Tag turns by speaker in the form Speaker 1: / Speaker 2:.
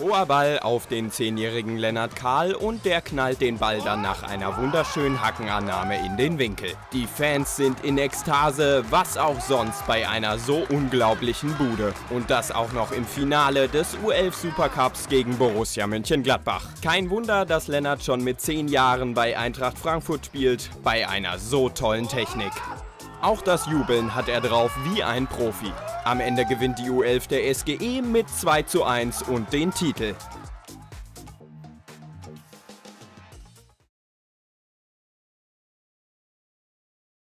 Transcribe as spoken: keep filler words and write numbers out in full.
Speaker 1: Hoher Ball auf den zehnjährigen Lennart Kahl und der knallt den Ball dann nach einer wunderschönen Hackenannahme in den Winkel. Die Fans sind in Ekstase, was auch sonst bei einer so unglaublichen Bude. Und das auch noch im Finale des U elf Supercups gegen Borussia Mönchengladbach. Kein Wunder, dass Lennart schon mit zehn Jahren bei Eintracht Frankfurt spielt, bei einer so tollen Technik. Auch das Jubeln hat er drauf wie ein Profi. Am Ende gewinnt die U elf der S G E mit zwei zu eins und den Titel.